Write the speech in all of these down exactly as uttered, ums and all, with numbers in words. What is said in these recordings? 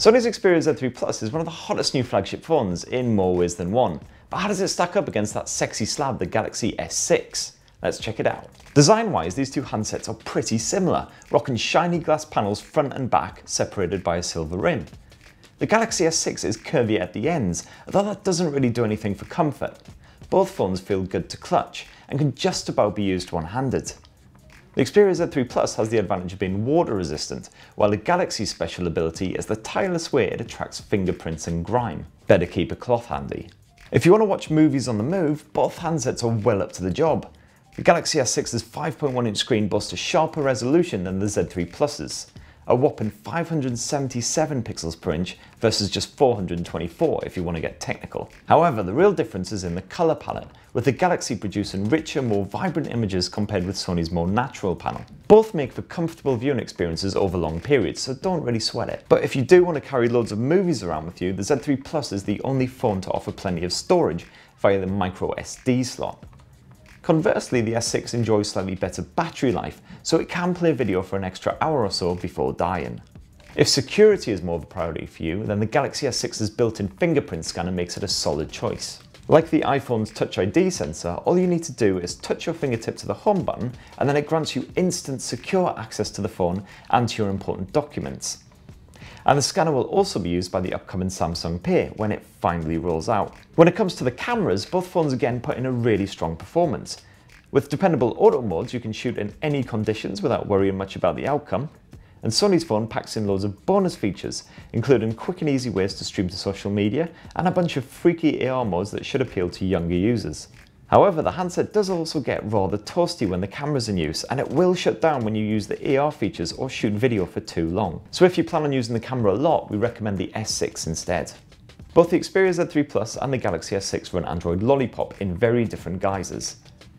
Sony's Xperia Z three Plus is one of the hottest new flagship phones in more ways than one, but how does it stack up against that sexy slab, the Galaxy S six? Let's check it out. Design-wise, these two handsets are pretty similar, rocking shiny glass panels front and back, separated by a silver rim. The Galaxy S six is curvy at the ends, although that doesn't really do anything for comfort. Both phones feel good to clutch, and can just about be used one-handed. The Xperia Z three Plus has the advantage of being water resistant, while the Galaxy's special ability is the tireless way it attracts fingerprints and grime. Better keep a cloth handy. If you want to watch movies on the move, both handsets are well up to the job. The Galaxy S six's five point one inch screen boasts a sharper resolution than the Z three Plus's, a whopping five hundred seventy-seven pixels per inch versus just four hundred twenty-four if you want to get technical. However, the real difference is in the colour palette, with the Galaxy producing richer, more vibrant images compared with Sony's more natural panel. Both make for comfortable viewing experiences over long periods, so don't really sweat it. But if you do want to carry loads of movies around with you, the Z three Plus is the only phone to offer plenty of storage via the micro S D slot. Conversely, the S six enjoys slightly better battery life, so it can play video for an extra hour or so before dying. If security is more of a priority for you, then the Galaxy S six's built-in fingerprint scanner makes it a solid choice. Like the iPhone's Touch I D sensor, all you need to do is touch your fingertip to the home button, and then it grants you instant, secure access to the phone and to your important documents. And the scanner will also be used by the upcoming Samsung Pay when it finally rolls out. When it comes to the cameras, both phones again put in a really strong performance. With dependable auto modes, you can shoot in any conditions without worrying much about the outcome. And Sony's phone packs in loads of bonus features, including quick and easy ways to stream to social media and a bunch of freaky A R modes that should appeal to younger users. However, the handset does also get rather toasty when the camera's in use, and it will shut down when you use the A R features or shoot video for too long. So if you plan on using the camera a lot, we recommend the S six instead. Both the Xperia Z three Plus and the Galaxy S six run Android Lollipop in very different guises.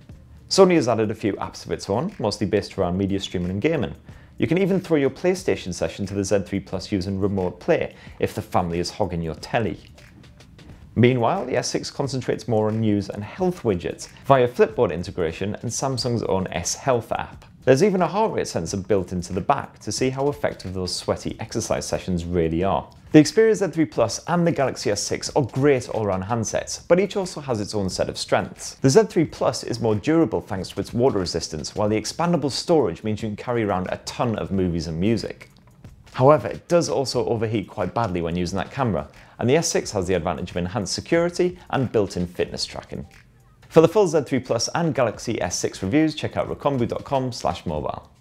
Sony has added a few apps of its own, mostly based around media streaming and gaming. You can even throw your PlayStation session to the Z three Plus using Remote Play if the family is hogging your telly. Meanwhile, the S six concentrates more on news and health widgets via Flipboard integration and Samsung's own S Health app. There's even a heart rate sensor built into the back to see how effective those sweaty exercise sessions really are. The Xperia Z three Plus and the Galaxy S six are great all-round handsets, but each also has its own set of strengths. The Z three Plus is more durable thanks to its water resistance, while the expandable storage means you can carry around a ton of movies and music. However, it does also overheat quite badly when using that camera, and the S six has the advantage of enhanced security and built-in fitness tracking. For the full Z three Plus and Galaxy S six reviews, check out recombu dot com slash mobile.